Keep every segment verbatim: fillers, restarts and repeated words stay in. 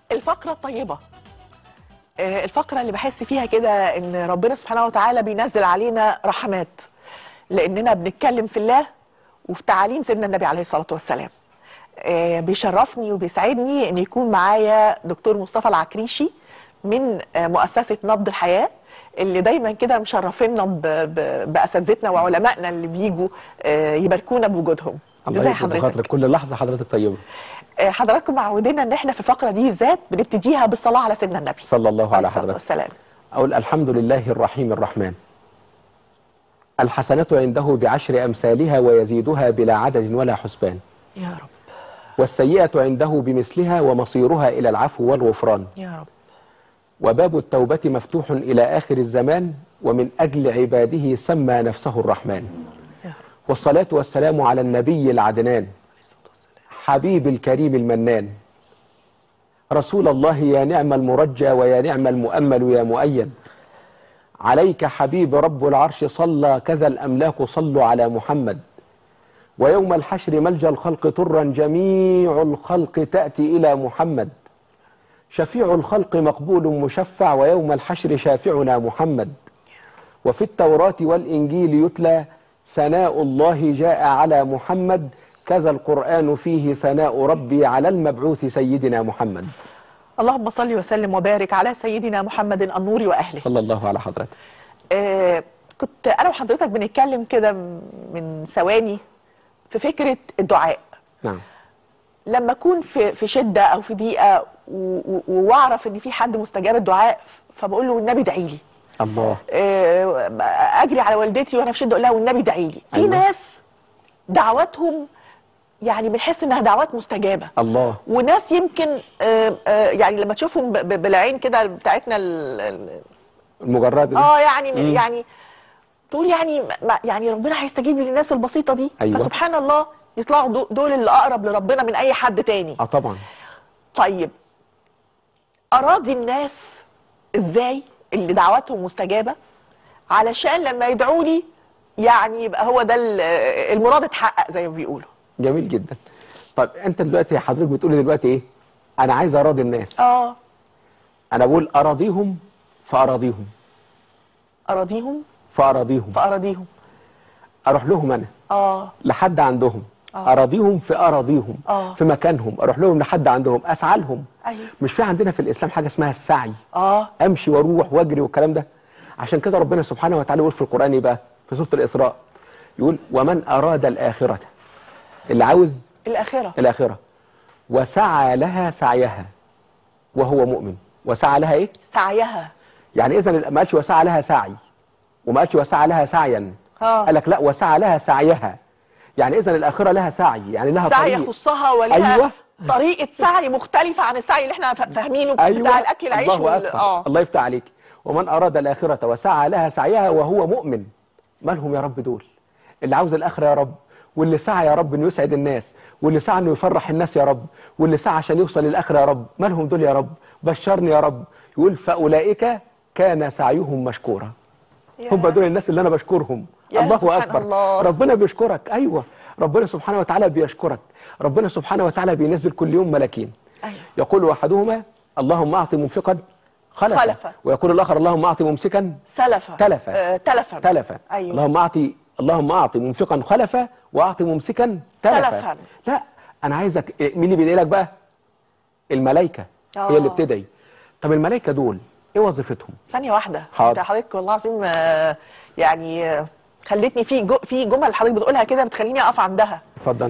الفقرة الطيبة، آه، الفقرة اللي بحس فيها كده ان ربنا سبحانه وتعالى بينزل علينا رحمات لاننا بنتكلم في الله وفي تعاليم سيدنا النبي عليه الصلاة والسلام. آه، بيشرفني وبيسعدني ان يكون معايا دكتور مصطفى العكريشي من آه، مؤسسة نبض الحياة، اللي دايما كده مشرفينا باساتذتنا وعلمائنا اللي بيجوا آه، يباركونا بوجودهم. الله يكرم بخاطرك، كل لحظه حضرتك طيبه. آه، حضراتكم معودينا ان احنا في الفقره دي بالذات بنبتديها بالصلاه على سيدنا النبي صلى الله على حضرتك والسلام. اقول الحمد لله الرحيم الرحمن، الحسنه عنده بعشر امثالها ويزيدها بلا عدد ولا حسبان، يا رب. والسيئه عنده بمثلها ومصيرها الى العفو والغفران، يا رب. وباب التوبه مفتوح الى اخر الزمان، ومن اجل عباده سمى نفسه الرحمن. يا رب. والصلاه والسلام على النبي العدنان، حبيب الكريم المنان، رسول الله يا نعم المرجى ويا نعم المؤمل يا مؤيد، عليك حبيب رب العرش صلى كذا الأملاك صلوا على محمد، ويوم الحشر ملجأ الخلق طرا جميع الخلق تأتي إلى محمد، شفيع الخلق مقبول مشفع ويوم الحشر شافعنا محمد، وفي التوراة والإنجيل يتلى ثناء الله جاء على محمد، كذا القرآن فيه ثناء ربي على المبعوث سيدنا محمد. اللهم صل وسلم وبارك على سيدنا محمد النور وأهله صلى الله على حضرتك. آه كنت أنا وحضرتك بنتكلم كده من ثواني في فكرة الدعاء. نعم. لما أكون في في شدة أو في ضيقة وأعرف إن في حد مستجاب الدعاء، فبقول له والنبي ادعي لي. الله. آه أجري على والدتي وأنا في شدة أقول لها والنبي ادعي لي. في أيوة. ناس دعواتهم يعني بنحس انها دعوات مستجابه. الله. وناس يمكن آآ آآ يعني لما تشوفهم بالعين كده بتاعتنا المجرده اه يعني مم. يعني تقول يعني يعني ربنا هيستجيب للناس البسيطه دي. أيوة. فسبحان الله يطلعوا دول اللي اقرب لربنا من اي حد تاني. اه طبعا. طيب اراضي الناس ازاي اللي دعواتهم مستجابه علشان لما يدعوا لي يعني يبقى هو ده المراد اتحقق زي ما بيقولوا. جميل جدا. طيب انت دلوقتي حضرتك بتقولي دلوقتي ايه؟ انا عايز اراضي الناس. اه انا بقول اراضيهم فاراضيهم. اراضيهم فاراضيهم. فاراضيهم. اروح لهم انا. اه لحد عندهم. آه. اراضيهم في اراضيهم. آه. في مكانهم، اروح لهم لحد عندهم، اسعى لهم. ايوه. مش في عندنا في الاسلام حاجه اسمها السعي؟ اه امشي واروح واجري والكلام ده. عشان كده ربنا سبحانه وتعالى يقول في القران ايه بقى؟ في سوره الاسراء يقول ومن اراد الاخره، اللي عاوز الآخرة الآخرة وسعى لها سعيها وهو مؤمن. وسعى لها إيه؟ سعيها. يعني إذا ما قالش وسعى لها سعي وما قالش وسعى لها سعيا. اه قال لك لا، وسعى لها سعيها. يعني إذا الآخرة لها سعي، يعني لها سعي طريق يخصها ولها أيوة. طريقة سعي مختلفة عن السعي اللي احنا فاهمينه. أيوة. بتاع الأكل العيش الله وال... أكبر. اه الله يفتح عليك. ومن أراد الآخرة وسعى لها سعيها وهو مؤمن. مالهم يا رب دول؟ اللي عاوز الآخرة يا رب، واللي سعى يا رب انه يسعد الناس، واللي سعى انه يفرح الناس يا رب، واللي سعى عشان يوصل للاخره يا رب. مالهم دول يا رب؟ بشرني يا رب. يقول فاولئك كان سعيهم مشكورا. هم دول الناس اللي انا بشكرهم. الله اكبر. الله. ربنا بيشكرك. ايوه ربنا سبحانه وتعالى بيشكرك. ربنا سبحانه وتعالى بينزل كل يوم ملاكين. أيوة. يقول احدهما اللهم اعط منفقا خلفا، خلفا. ويقول الاخر اللهم اعط ممسكا سلفا تلفا. آه تلفا تلفا. أيوة. اللهم اعطي اللهم اعطي منفقا خلفا واعطي ممسكا تلفا. تلفا. لا انا عايزك، مين اللي بيدعي لك بقى؟ الملائكه. آه. هي اللي بتدعي. طب الملائكه دول ايه وظيفتهم؟ ثانية واحدة. حاضر. انت حضرتك والله العظيم آه يعني آه خلتني في جو في جمل حضرتك بتقولها كده بتخليني اقف عندها. اتفضل.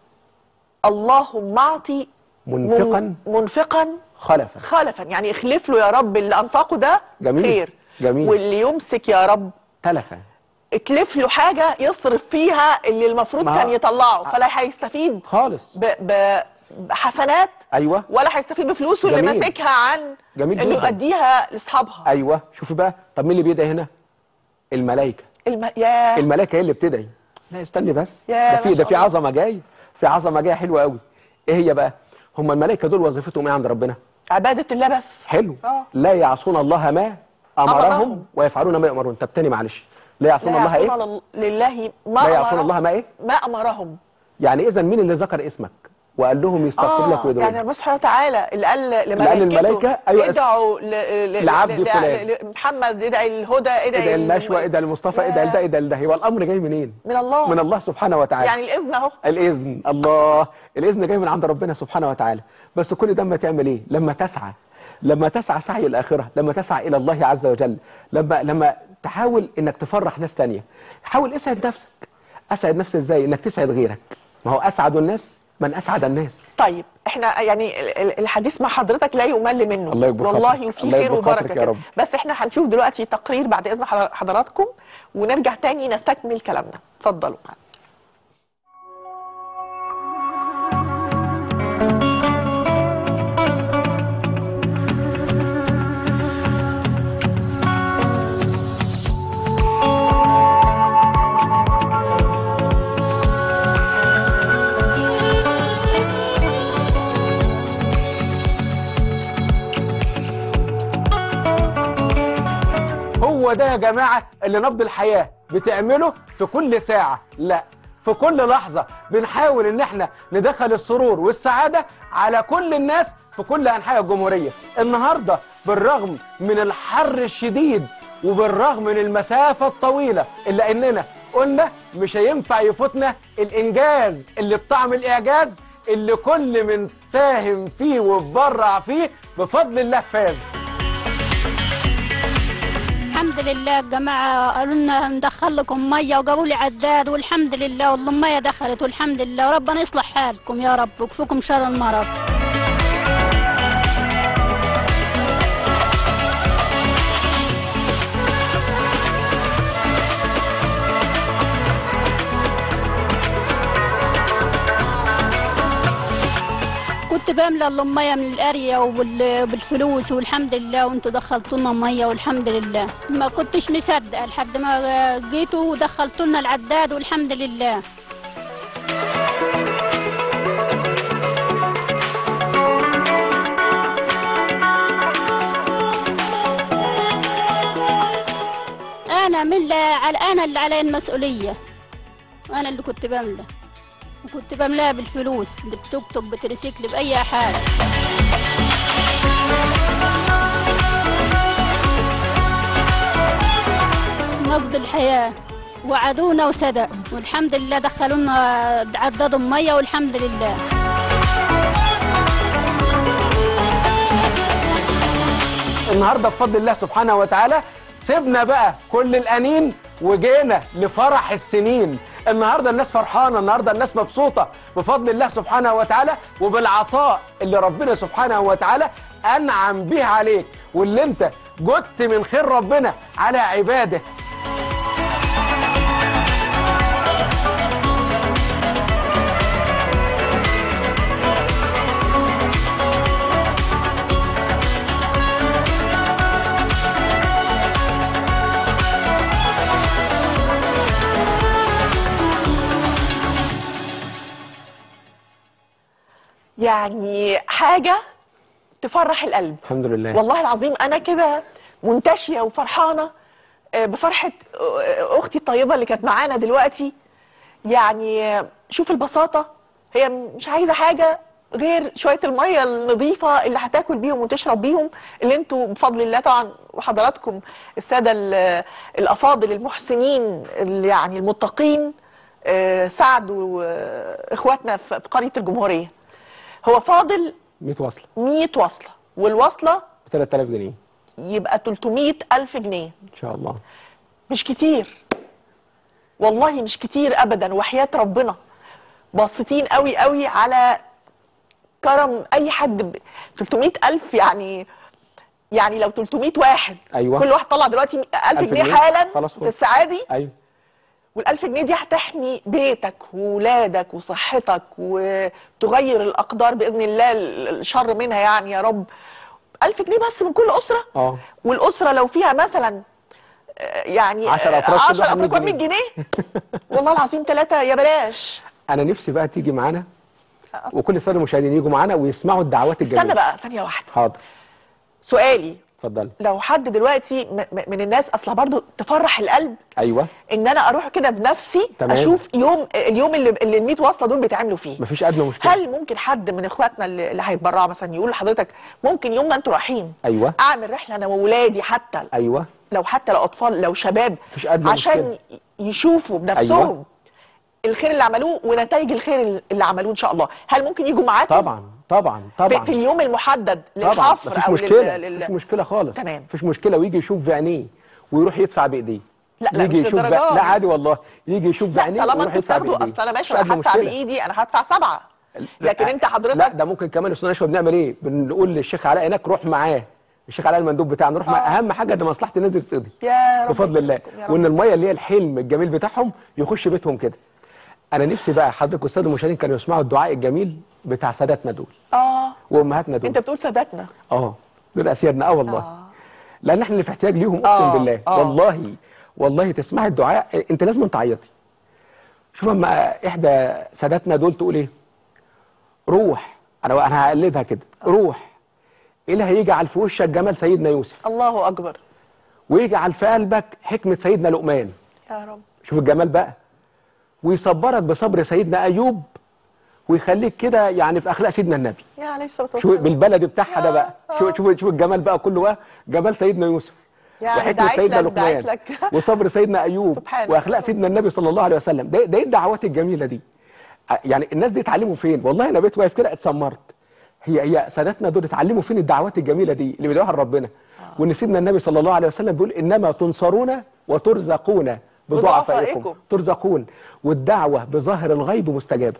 اللهم اعطي منفقا منفقا خلفا. خلفا، يعني اخلف له يا رب اللي انفقه ده جميل. خير. جميل. واللي يمسك يا رب تلفا. اتلف له حاجه يصرف فيها اللي المفروض كان يطلعه، فلا هيستفيد خالص ب... ب... بحسنات. ايوه. ولا هيستفيد بفلوسه اللي ماسكها عن جميل انه جدا. يؤديها لاصحابها. ايوه. شوفي بقى، طب مين اللي بيدعي هنا؟ الملائكه. الم... يا الملائكه هي اللي بتدعي. لا استني بس، يا ده في ده في الله. عظمه جاي، في عظمه جايه حلوه قوي. ايه هي بقى؟ هم الملائكه دول وظيفتهم ايه عند ربنا؟ عباده الله بس. حلو. اه لا يعصون الله ما امرهم, أمرهم. ويفعلون ما يؤمرون. طب تاني معلش، لا يعصون لا الله يعصون ايه؟ لل- لله ما لا يعصون أمرهم. الله ما ايه؟ ما امرهم. يعني اذا مين اللي ذكر اسمك؟ وقال لهم يستغفر لك اه ويدعوا يعني ربنا سبحانه وتعالى اللي قال اللي قال للملائكة أيوة ادعوا ل- ل- لعبد ل- فلان. ل- محمد، ادعي الهدى، ادعي ادعي ال- النشوى، ادعي المصطفى، يا- ادعي لده، ادعي لده. هو الامر جاي منين؟ من الله. من الله سبحانه وتعالى. يعني الاذن اهو. الاذن، الله، الاذن جاي من عند ربنا سبحانه وتعالى. بس كل ده اما تعمل ايه؟ لما تسعى، لما تسعى سعي الاخره، لما تسعى الى الله عز وجل، لما لما تحاول انك تفرح ناس تانية. حاول اسعد نفسك. اسعد نفسي ازاي؟ انك تسعد غيرك. ما هو اسعد الناس من اسعد الناس. طيب احنا يعني ال- ال- الحديث مع حضرتك لا يمل منه. الله يكبر والله خاطرك. وفي الله خير يكبر خاطرك وبركه يا كده. رب. بس احنا هنشوف دلوقتي تقرير بعد اذن حضر- حضراتكم ونرجع تاني نستكمل كلامنا. اتفضلوا. هو ده يا جماعة اللي نبض الحياة بتعمله في كل ساعة، لا في كل لحظة بنحاول ان احنا ندخل السرور والسعادة على كل الناس في كل انحاء الجمهورية. النهاردة بالرغم من الحر الشديد وبالرغم من المسافة الطويلة الا اننا قلنا مش هينفع يفوتنا الانجاز اللي بطعم الاعجاز اللي كل من ساهم فيه واتبرع فيه بفضل الله فاز. الحمد لله الجماعة قالوا لنا ندخل لكم مية وجابوا لي عداد والحمد لله والله المية دخلت والحمد لله وربنا يصلح حالكم يا رب ويكفيكم شر المرض. كنت بملى المية من القرية وبالفلوس والحمد لله وانتوا دخلتوا لنا مية والحمد لله. ما كنتش مصدقة لحد ما جيتوا ودخلتوا لنا العداد والحمد لله. أنا من على أنا اللي علي المسؤولية. أنا اللي كنت بملى. وكنت بملاها بالفلوس بالتوك توك بتريسيكل بأي حاجة. نبض الحياة وعدونا وصدق والحمد لله دخلونا عدادوا مية والحمد لله. النهارده بفضل الله سبحانه وتعالى سيبنا بقى كل الأنين وجينا لفرح السنين. النهارده الناس فرحانه، النهارده الناس مبسوطه بفضل الله سبحانه وتعالى وبالعطاء اللي ربنا سبحانه وتعالى انعم به عليك واللي انت جدت من خير ربنا على عباده. يعني حاجة تفرح القلب. الحمد لله. والله العظيم أنا كده منتشية وفرحانة بفرحة أختي الطيبة اللي كانت معانا دلوقتي. يعني شوف البساطة، هي مش عايزة حاجة غير شوية المية النظيفة اللي هتاكل بيهم وتشرب بيهم، اللي انتوا بفضل الله طبعا وحضراتكم السادة الأفاضل المحسنين اللي يعني المتقين ساعدوا إخواتنا في قرية الجمهورية. هو فاضل مية وصلة مية وصلة والوصلة ب ثلاثة آلاف جنيه يبقى تلتمية ألف جنيه. إن شاء الله. مش كتير والله، مش كتير أبدا، وحياة ربنا باصتين قوي قوي على كرم أي حد. ب تلتمية ألف يعني يعني لو تلتمية واحد أيوة. كل واحد طلع دلوقتي ألف جنيه حالا خلاص في السعادي. أيوة. والألف جنيه دي هتحمي بيتك وولادك وصحتك وتغير الأقدار بإذن الله الشر منها يعني يا رب. ألف جنيه بس من كل أسرة. اه والأسرة لو فيها مثلا يعني عشرة أفراد عشرة أفراد مية جنيه والله العظيم ثلاثة يا بلاش. أنا نفسي بقى تيجي معانا وكل السادة المشاهدين يجوا معانا ويسمعوا الدعوات الجميلة. استنى بقى ثانية واحدة. حاضر. سؤالي اتفضلي. لو حد دلوقتي م- م- من الناس اصلا برضو تفرح القلب ايوه ان انا اروح كده بنفسي تمام. اشوف يوم اليوم اللي اللي ال مية وصله دول بيتعملوا فيه. مفيش ادنى مشكله. هل ممكن حد من اخواتنا اللي اللي هيتبرعوا مثلا يقول لحضرتك ممكن يوم ما انتوا رايحين ايوه اعمل رحله انا وولادي، حتى ايوه لو حتى لو اطفال لو شباب، مفيش ادنى عشان مشكله. يشوفوا بنفسهم أيوة. الخير اللي عملوه ونتائج الخير اللي عملوه ان شاء الله. هل ممكن يجوا معاكم طبعا طبعا في, طبعا في اليوم المحدد طبعا للحفر مفيش او مشكله لل... مفيش لل... مشكله خالص. تمام. مفيش مشكله، ويجي يشوف بعينيه ويروح يدفع بايديه. لا لا يجي مش يشوف للدرجة بقى... دي. لا عادي والله، يجي يشوف لا بعينيه طالما ويروح انتوا يدفع بتاخدوا، بايديه. اصل انا ماشي مش انا أدنى هدفع مشكلة. بايدي، انا هدفع سبعه. لكن انت لا حضرتك ده ممكن كمان الاستاذ نشوى بنعمل ايه؟ بنقول للشيخ علاء هناك روح معاه، الشيخ علاء المندوب بتاعنا روح معاه، اهم حاجه ان مصلحه الناس دي تتقضي يا رب بفضل الله، يكرمكم، يا رب. وان الميه اللي هي الحلم الجميل بتاعهم يخش بيتهم كده. انا نفسي بقى حضرتك والساده المشاهدين كانوا يسمعوا الدعاء الجميل بتاع ساداتنا دول اه وامهاتنا دول. انت بتقول ساداتنا. اه دول اسيادنا، اه والله. آه. لان احنا اللي في احتياج ليهم، اقسم آه، بالله. آه. والله والله تسمعي الدعاء انت لازم تعيطي. شوف اما احدى ساداتنا دول تقول ايه؟ روح، انا انا هقلدها كده، روح اللي هيجعل في وشك جمال سيدنا يوسف، الله اكبر. ويجعل في قلبك حكمه سيدنا لقمان. يا رب. شوف الجمال بقى. ويصبرك بصبر سيدنا ايوب، ويخليك كده يعني في اخلاق سيدنا النبي. يا عليه الصلاه شو والسلام. بالبلدي بتاعها ده يا- بقى. آه. شوف شوف شوف الجمال بقى كله بقى، جمال سيدنا يوسف يعني وحكمة دعيت سيدنا لك دعيت لقمان لك وصبر سيدنا ايوب سبحانك. واخلاق سيدنا النبي صلى الله عليه وسلم. ده ده ايه الدعوات الجميله دي؟ يعني الناس دي اتعلموا فين؟ والله انا بقيت واقف كده اتسمرت. هي هي ساداتنا دول اتعلموا فين الدعوات الجميله دي اللي بيدعوها لربنا؟ آه. وان سيدنا النبي صلى الله عليه وسلم بيقول انما تنصرون وترزقون بضعفائكم. بضعفائكم. ترزقون، والدعوه بظاهر الغيب مستجابه.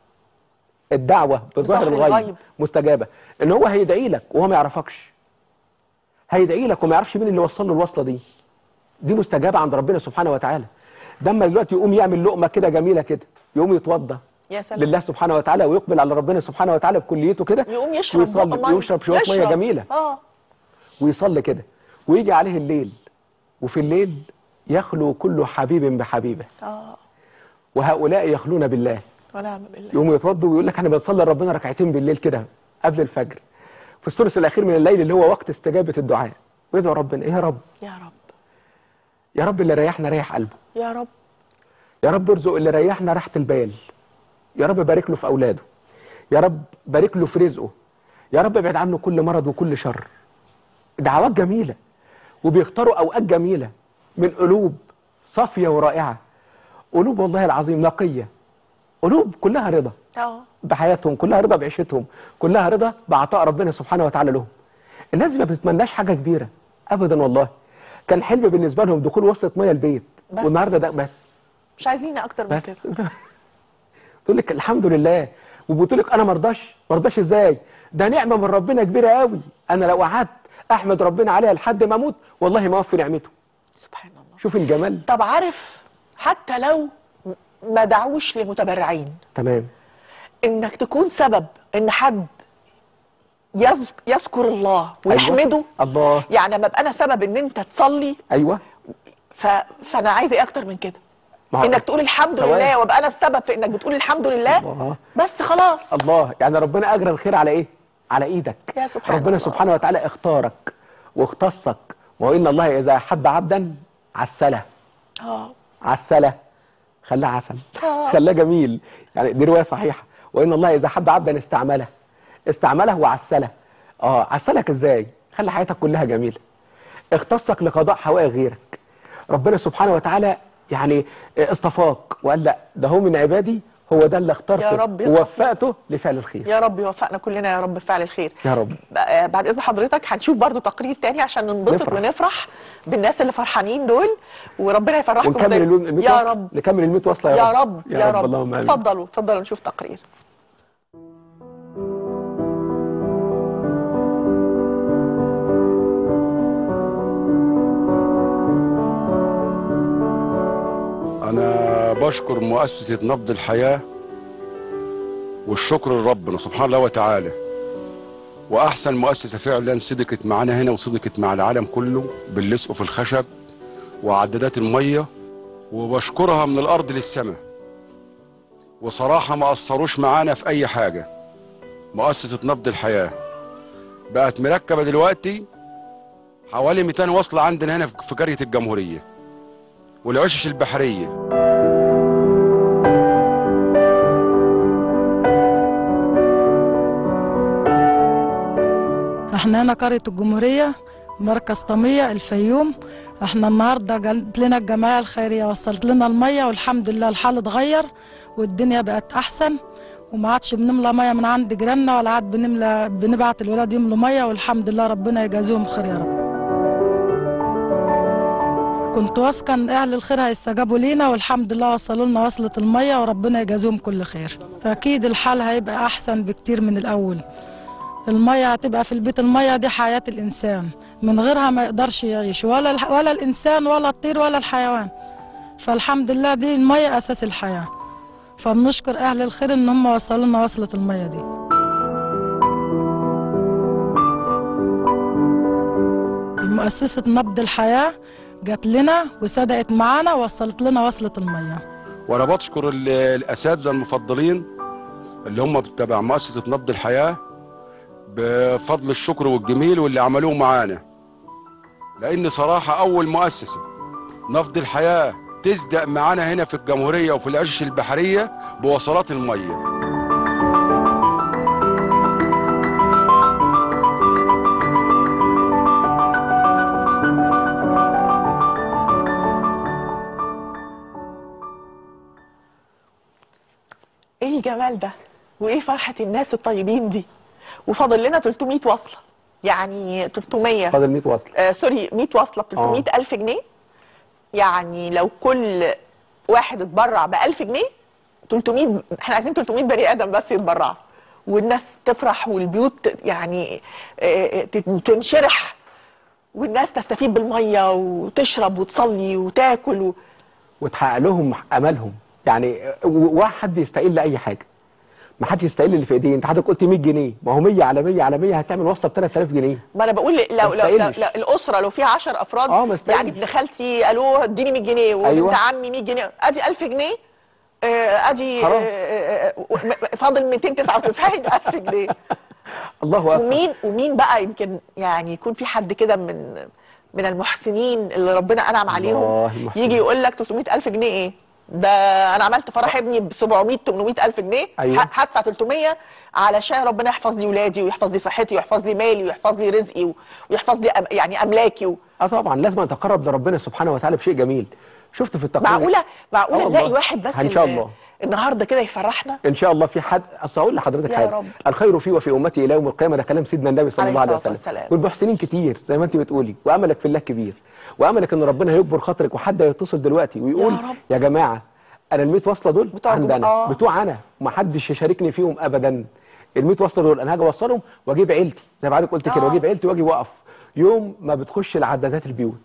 الدعوه بظاهر بظاهر الغيب الغيب. مستجابه، ان هو هيدعي لك وهو ما يعرفكش. هيدعي لك وما يعرفش مين اللي وصل له الوصله دي. دي مستجابه عند ربنا سبحانه وتعالى. ده اما دلوقتي يقوم يعمل لقمه كده جميله كده، يقوم يتوضى يا سلام. لله سبحانه وتعالى ويقبل على ربنا سبحانه وتعالى بكليته كده، يقوم يشرب ويصلي بق مية. ويشرب شويه ميه يشرب. جميله اه ويصلي كده، ويجي عليه الليل، وفي الليل يخلو كل حبيب بحبيبه، اه وهؤلاء يخلون بالله. ونعم بالله. يقوم يتوضوا ويقول لك انا بنصلي لربنا ركعتين بالليل كده قبل الفجر في الثلث الاخير من الليل اللي هو وقت استجابه الدعاء، ويدعو ربنا. ايه يا رب؟ يا رب يا رب اللي ريحنا ريح قلبه، يا رب يا رب ارزق اللي ريحنا راحه البال، يا رب بارك له في اولاده، يا رب بارك له في رزقه، يا رب ابعد عنه كل مرض وكل شر. دعوات جميله، وبيختاروا اوقات جميله من قلوب صافيه ورائعه، قلوب والله العظيم نقيه، قلوب كلها رضا اه بحياتهم، كلها رضا بعيشتهم، كلها رضا بعطاء ربنا سبحانه وتعالى لهم. الناس دي ما بتتمناش حاجه كبيره ابدا والله. كان حلم بالنسبه لهم دخول وصلة ميه البيت، بس. والنهارده ده بس مش عايزين اكتر من بس كده. تقول لك الحمد لله، وبتقول لك انا ما ارضاش. ما ارضاش ازاي؟ ده نعمه من ربنا كبيره قوي، انا لو قعدت احمد ربنا عليها لحد ما اموت والله ما اوفي نعمته. سبحان الله. شوف الجمال. طب عارف، حتى لو ما دعوش لمتبرعين، تمام. انك تكون سبب ان حد يذ- يذكر الله ويحمده. أيوة. الله. يعني لما ابقى انا سبب ان انت تصلي، ايوه. ف... فانا عايزه ايه اكتر من كده؟ ما هو- انك تقول الحمد ثواب. لله، وابقى انا السبب في انك بتقول الحمد لله. الله. بس خلاص. الله، يعني ربنا اجرى الخير على ايه؟ على ايدك. يا سبحان ربنا الله. سبحانه وتعالى اختارك واختصك، وان الله اذا احب عبدا عسله. اه عسله، خلاه عسل، آه. خلاه جميل. يعني دي روايه صحيحه. وان الله اذا حب عبدا استعمله، استعمله وعسله. اه عسلك ازاي؟ خلى حياتك كلها جميله. اختصك لقضاء حوائج غيرك. ربنا سبحانه وتعالى يعني اصطفاك وقال لا ده هو من عبادي، هو ده اللي اخترته يا رب يصطفيك. ووفقته لفعل الخير. يا رب يوفقنا كلنا يا رب بفعل الخير. يا رب. بقى- بعد اذن حضرتك هنشوف برضو تقرير تاني عشان ننبسط نفرح. ونفرح بالناس اللي فرحانين دول، وربنا يفرحكم ونكمل زي ال المية يا وصلة. رب نكمل ال المية وصلة يا, يا رب يا رب, اللهم آمين. اتفضلوا اتفضلوا نشوف تقرير. أنا بشكر مؤسسة نبض الحياة، والشكر لربنا سبحانه الله وتعالى. وأحسن مؤسسة فعلا صدقت معانا هنا وصدقت مع العالم كله باللصق في الخشب وعدادات المية، وبشكرها من الأرض للسماء. وصراحة ما قصروش معانا في أي حاجة. مؤسسة نبض الحياة بقت مركبة دلوقتي حوالي مئتين وصلة عندنا هنا في قرية الجمهورية والعشش البحرية. احنا هنا قرية الجمهورية مركز طمية الفيوم. احنا النهارده جت لنا الجمعية الخيرية وصلت لنا المية والحمد لله الحال اتغير والدنيا بقت أحسن وما عادش بنملى مية من عند جيراننا ولا عاد بنملى بنبعت الولاد يملوا مية والحمد لله ربنا يجازيهم خير يا رب. كنت واثقة ان اهل الخير هيستجابوا لينا والحمد لله وصلوا لنا وصلة المية وربنا يجازيهم كل خير. اكيد الحال هيبقى احسن بكتير من الاول. المية هتبقى في البيت، المية دي حياة الانسان، من غيرها ما يقدرش يعيش ولا ولا الانسان ولا الطير ولا الحيوان. فالحمد لله دي المية اساس الحياة. فبنشكر اهل الخير ان هم وصلوا لنا وصلة المية دي. مؤسسة نبض الحياة جات لنا وصدقت معانا ووصلت لنا وصلة المية. وانا بشكر الاساتذه المفضلين اللي هم تبع مؤسسه نبض الحياه بفضل الشكر والجميل واللي عملوه معانا، لان صراحه اول مؤسسه نبض الحياه تصدق معانا هنا في الجمهوريه وفي العشش البحريه بوصلات الميه. ايه الجمال ده وايه فرحه الناس الطيبين دي. وفاضل لنا ثلاثمئة وصله، يعني ثلاثمئة فاضل مئة وصله آه سوري مئة وصله ب ثلاثمئة ألف جنيه. يعني لو كل واحد اتبرع ب ألف جنيه ثلاثمئة، احنا عايزين ثلاثمئة بني ادم بس يتبرعوا والناس تفرح والبيوت يعني آه تنشرح والناس تستفيد بالميه وتشرب وتصلي وتاكل و... وتحقق لهم امالهم. يعني واحد يستقل لاي حاجه، ما حدش يستقل اللي في ايديه. انت حضرتك قلت مئة جنيه، ما هو مية على مية على مية هتعمل وصله ب ثلاثة آلاف جنيه. ما انا بقول لو لو, لو, لو الاسره لو فيها عشرة افراد اه ما يعني ابن خالتي قالوا اديني مئة جنيه وبنت أيوة. عمي مئة جنيه، ادي ألف جنيه، آه ادي آه فاضل مئتين وتسعة وتسعين ألف جنيه. الله اكبر. ومين ومين بقى يمكن يعني يكون في حد كده من من المحسنين اللي ربنا انعم عليهم يجي يقول لك ثلاثمئة ألف جنيه ايه؟ ده انا عملت فرح ابني ب سبعمئة ثمانمئة ألف جنيه. أيوة. هدفع ثلاثمئة علشان ربنا يحفظ لي ولادي ويحفظ لي صحتي ويحفظ لي مالي ويحفظ لي رزقي ويحفظ لي أم يعني املاكي و... اه طبعا لازم نتقرب لربنا سبحانه وتعالى بشيء جميل. شفت في التقرير معقوله معقوله نلاقي واحد بس ان شاء الله النهارده كده يفرحنا ان شاء الله. في حد اصل اقول لحضرتك يا حاجه رب. الخير فيه وفي امتي الى يوم القيامه، ده كلام سيدنا النبي صلى الله عليه وسلم. والمحسنين كتير زي ما انت بتقولي، واملك في الله كبير، واملك ان ربنا هيكبر خاطرك وحد هيتصل دلوقتي ويقول يا, رب. يا جماعه انا ال مئة وصله دول عندنا آه. بتوع انا وما حدش يشاركني فيهم ابدا. ال مئة وصله دول انا هاجي اوصلهم واجيب عيلتي زي ما حضرتك قلت كده، واجيب عيلتي واجي واقف يوم ما بتخش العدادات البيوت.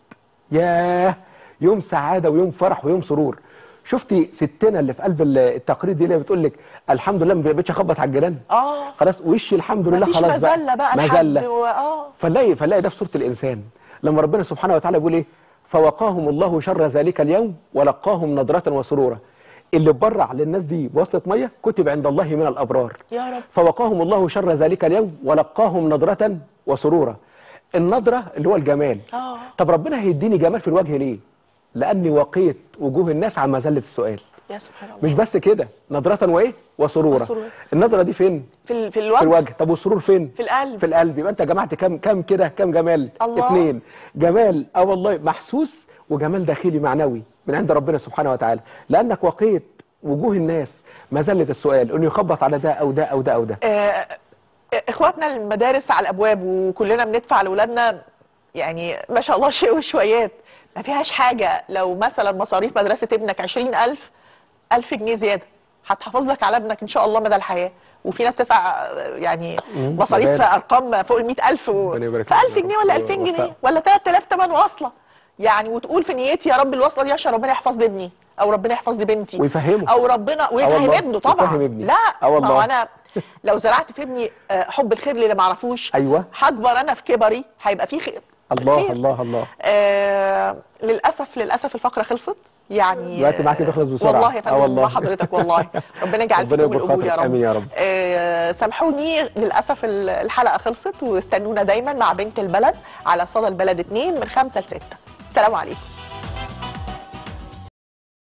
ياه يوم سعاده ويوم فرح ويوم سرور. شفتي ستنا اللي في قلب التقرير دي اللي بتقول لك الحمد لله ما بقتش اخبط على الجيران. اه خلاص وشي الحمد لله خلاص بقى مذله بقى مذله و... اه فنلاقي فنلاقي ده في سوره الانسان لما ربنا سبحانه وتعالى بيقول ايه؟ فوقاهم الله شر ذلك اليوم ولقاهم نضرة وسرورا. اللي اتبرع للناس دي بوصله ميه كتب عند الله من الابرار. يا رب. فوقاهم الله شر ذلك اليوم ولقاهم نضرة وسرورا. النضره اللي هو الجمال. اه طب ربنا هيديني جمال في الوجه ليه؟ لاني وقيت وجوه الناس عن مذله السؤال. يا سبحان الله. مش بس كده، نضرة وايه؟ وسرورا. وسرور. النضره دي فين؟ في في الوجه. في الوجه. طب والسرور فين؟ في القلب. في القلب. يبقى انت جمعت كام كام كده كام جمال؟ الله. اثنين. جمال اه والله محسوس وجمال داخلي معنوي من عند ربنا سبحانه وتعالى، لانك وقيت وجوه الناس مذله السؤال انه يخبط على ده او ده او ده او ده. آه اخواتنا المدارس على الابواب وكلنا بندفع لاولادنا يعني ما شاء الله شيء وشويات، ما فيهاش حاجه لو مثلا مصاريف مدرسه ابنك عشرين ألف ألف جنيه زياده هتحافظ لك على ابنك ان شاء الله مدى الحياه. وفي ناس تدفع يعني مصاريف في ارقام فوق ال مئة ألف و... في ألف جنيه ولا ألفين جنيه ولا ثلاثة آلاف ثمن واصله يعني، وتقول في نيتي يا رب الوصله دي عشان ربنا يحفظ لي ابني او ربنا يحفظ لي بنتي ويفهمه او ربنا ويفهم ابنه طبعا. يفهم ابني. لا اه ما هو انا لو زرعت في ابني حب الخير اللي ما اعرفوش ايوه هكبر انا في كبري هيبقى فيه خير. الله خير. الله الله. آه للاسف للاسف الفقره خلصت يعني الوقت معاكي بيخلص بسرعه. والله يا آه فندم والله. مع حضرتك والله. ربنا يجعل ربنا فيكم يكبر القبول يا خاطرك. رب. آمين يا رب. آه سامحوني للاسف الحلقه خلصت، واستنونا دايما مع بنت البلد على صدى البلد اتنين من خمسة لستة. السلام عليكم.